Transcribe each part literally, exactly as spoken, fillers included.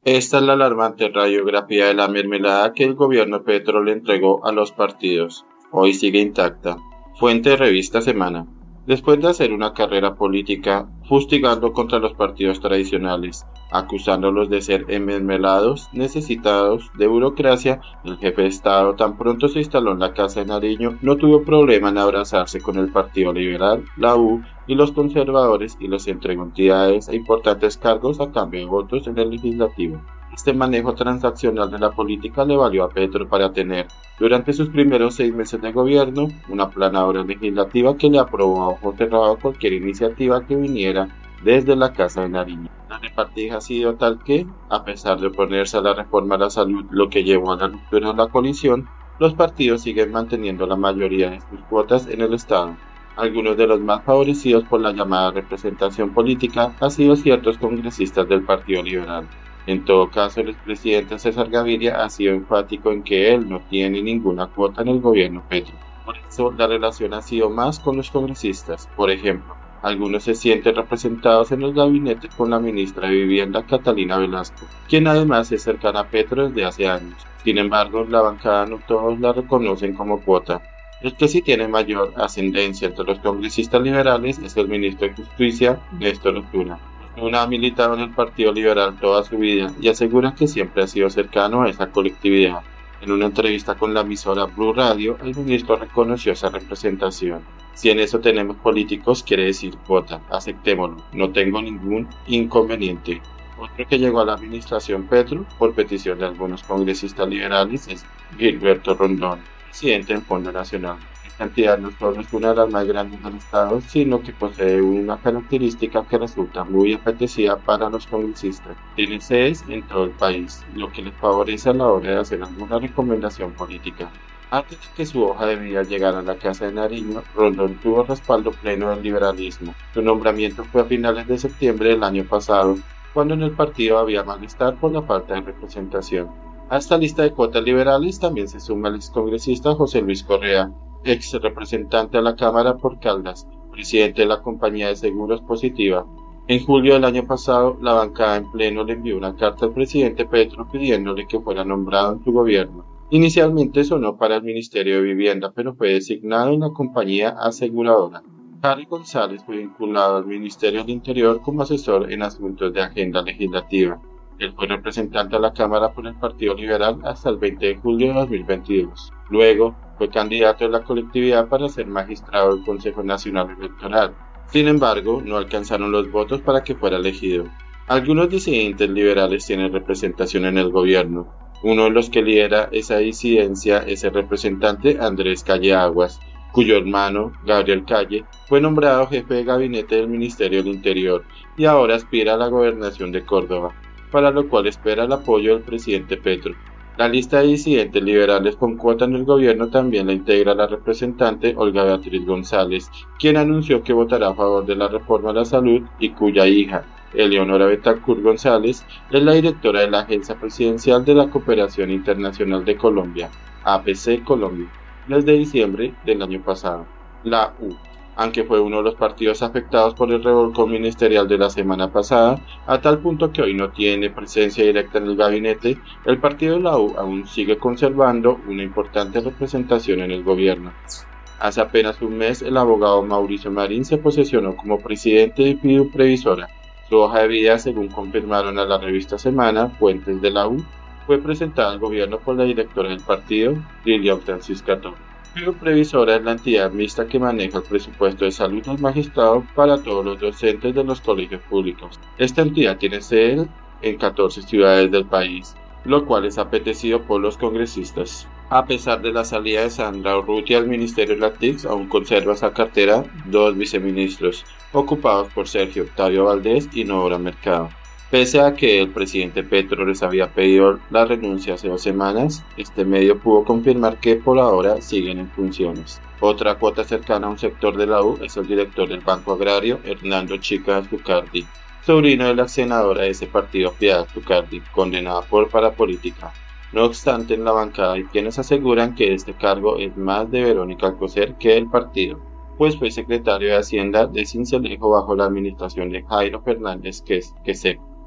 Esta es la alarmante radiografía de la mermelada que el gobierno Petro le entregó a los partidos. Hoy sigue intacta. Fuente Revista Semana. Después de hacer una carrera política fustigando contra los partidos tradicionales, acusándolos de ser enmermelados, necesitados de burocracia, el jefe de Estado tan pronto se instaló en la Casa de Nariño no tuvo problema en abrazarse con el Partido Liberal, la U y los conservadores y les entregó entidades e importantes cargos a cambio de votos en el legislativo. Este manejo transaccional de la política le valió a Petro para tener, durante sus primeros seis meses de gobierno, una planadora legislativa que le aprobó a ojo cerrado cualquier iniciativa que viniera desde la Casa de Nariño. La repartija ha sido tal que, a pesar de oponerse a la reforma a la salud, lo que llevó a la ruptura de la coalición, los partidos siguen manteniendo la mayoría de sus cuotas en el Estado. Algunos de los más favorecidos por la llamada representación política han sido ciertos congresistas del Partido Liberal. En todo caso, el expresidente César Gaviria ha sido enfático en que él no tiene ninguna cuota en el gobierno Petro. Por eso, la relación ha sido más con los congresistas. Por ejemplo, algunos se sienten representados en el gabinete con la ministra de Vivienda, Catalina Velasco, quien además es cercana a Petro desde hace años. Sin embargo, la bancada no todos la reconocen como cuota. El que sí tiene mayor ascendencia entre los congresistas liberales es el ministro de Justicia, Néstor Osuna. Osuna ha militado en el Partido Liberal toda su vida y asegura que siempre ha sido cercano a esa colectividad. En una entrevista con la emisora Blue Radio, el ministro reconoció esa representación. Si en eso tenemos políticos, quiere decir cuota, aceptémoslo, no tengo ningún inconveniente. Otro que llegó a la administración Petro, por petición de algunos congresistas liberales, es Gilberto Rondón, presidente del Fondo Nacional. Esta entidad no solo es una de las más grandes del Estado, sino que posee una característica que resulta muy apetecida para los congresistas. Tiene sedes en todo el país, lo que les favorece a la hora de hacer alguna recomendación política. Antes de que su hoja de vida llegara a la Casa de Nariño, Rondón tuvo respaldo pleno del liberalismo. Su nombramiento fue a finales de septiembre del año pasado, cuando en el partido había malestar por la falta de representación. A esta lista de cuotas liberales también se suma el excongresista José Luis Correa, ex representante a la Cámara por Caldas, presidente de la compañía de seguros Positiva. En julio del año pasado, la bancada en pleno le envió una carta al presidente Petro pidiéndole que fuera nombrado en su gobierno. Inicialmente sonó para el Ministerio de Vivienda, pero fue designado en la compañía aseguradora. Harry González fue vinculado al Ministerio del Interior como asesor en asuntos de agenda legislativa. Él fue representante a la Cámara por el Partido Liberal hasta el veinte de julio de dos mil veintidós. Luego, fue candidato de la colectividad para ser magistrado del Consejo Nacional Electoral. Sin embargo, no alcanzaron los votos para que fuera elegido. Algunos disidentes liberales tienen representación en el gobierno. Uno de los que lidera esa disidencia es el representante Andrés Calle Aguas, cuyo hermano, Gabriel Calle, fue nombrado jefe de gabinete del Ministerio del Interior y ahora aspira a la gobernación de Córdoba, para lo cual espera el apoyo del presidente Petro. La lista de disidentes liberales con cuota en el gobierno también la integra la representante Olga Beatriz González, quien anunció que votará a favor de la reforma a la salud y cuya hija, Eleonora Betancourt González, es la directora de la Agencia Presidencial de la Cooperación Internacional de Colombia, A P C Colombia, desde diciembre del año pasado. La U, aunque fue uno de los partidos afectados por el revolcón ministerial de la semana pasada, a tal punto que hoy no tiene presencia directa en el gabinete, el partido de la U aún sigue conservando una importante representación en el gobierno. Hace apenas un mes, el abogado Mauricio Marín se posesionó como presidente de Fidu Previsora. Su hoja de vida, según confirmaron a la revista Semana, fuentes de la U, fue presentada al gobierno por la directora del partido, Lilian Francisca Toro. Fidu Previsora es la entidad mixta que maneja el presupuesto de salud del magistrado para todos los docentes de los colegios públicos. Esta entidad tiene sede en catorce ciudades del país, lo cual es apetecido por los congresistas. A pesar de la salida de Sandra Urrutia al Ministerio de la T I C, aún conserva esa cartera dos viceministros, ocupados por Sergio Octavio Valdés y Nora Mercado. Pese a que el presidente Petro les había pedido la renuncia hace dos semanas, este medio pudo confirmar que por ahora siguen en funciones. Otra cuota cercana a un sector de la U es el director del Banco Agrario, Hernando Chica Zucardi, sobrino de la senadora de ese partido Piedad Zucardi, condenada por parapolítica. No obstante, en la bancada hay quienes aseguran que este cargo es más de Verónica Alcocer que del partido, pues fue secretario de Hacienda de Sincelejo bajo la administración de Jairo Fernández Quesé.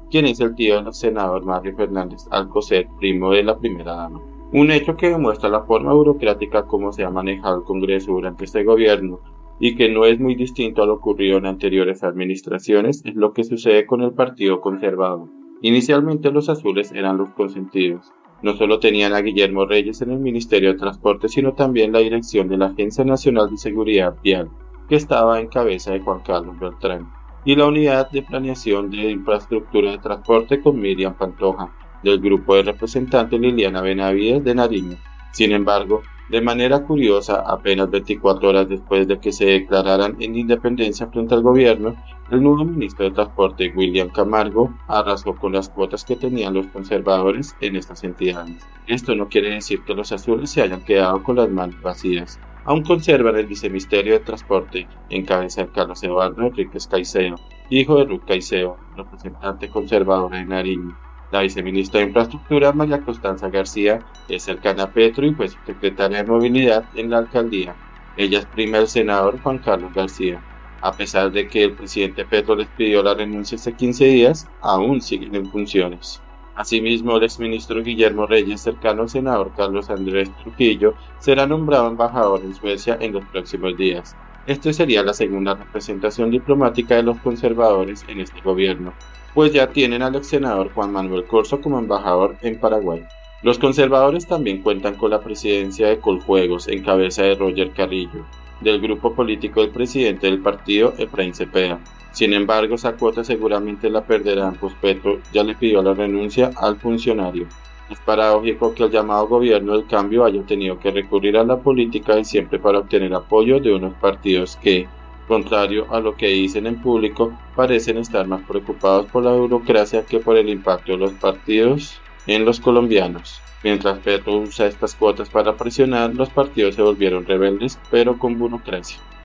quien es el tío del senador Mario Fernández Alcocer, primo de la primera dama. Un hecho que demuestra la forma burocrática como se ha manejado el Congreso durante este gobierno y que no es muy distinto a lo ocurrido en anteriores administraciones es lo que sucede con el Partido Conservador. Inicialmente los azules eran los consentidos. No solo tenían a Guillermo Reyes en el Ministerio de Transporte, sino también la dirección de la Agencia Nacional de Seguridad Vial, que estaba en cabeza de Juan Carlos Beltrán, y la Unidad de Planeación de Infraestructura de Transporte con Miriam Pantoja, del grupo de representantes Liliana Benavides de Nariño. Sin embargo, de manera curiosa, apenas veinticuatro horas después de que se declararan en independencia frente al gobierno, el nuevo ministro de Transporte, William Camargo, arrasó con las cuotas que tenían los conservadores en estas entidades. Esto no quiere decir que los azules se hayan quedado con las manos vacías. Aún conservan el viceministerio de Transporte, en cabeza de Carlos Eduardo Enríquez Caicedo, hijo de Ruth Caicedo, representante conservadora de Nariño. La viceministra de Infraestructura, María Constanza García, es cercana a Petro y fue su secretaria de Movilidad en la alcaldía. Ella es prima del senador Juan Carlos García. A pesar de que el presidente Petro les pidió la renuncia hace quince días, aún siguen en funciones. Asimismo, el exministro Guillermo Reyes, cercano al senador Carlos Andrés Trujillo, será nombrado embajador en Suecia en los próximos días. Esta sería la segunda representación diplomática de los conservadores en este gobierno, pues ya tienen al ex senador Juan Manuel Corzo como embajador en Paraguay. Los conservadores también cuentan con la presidencia de Coljuegos en cabeza de Roger Carrillo, del grupo político del presidente del partido, Efraín Cepeda. Sin embargo, esa cuota seguramente la perderán, pues Petro ya le pidió la renuncia al funcionario. Es paradójico que el llamado gobierno del cambio haya tenido que recurrir a la política de siempre para obtener apoyo de unos partidos que, contrario a lo que dicen en público, parecen estar más preocupados por la burocracia que por el impacto de los partidos en los colombianos. Mientras Petro usa estas cuotas para presionar, los partidos se volvieron rebeldes, pero con burocracia.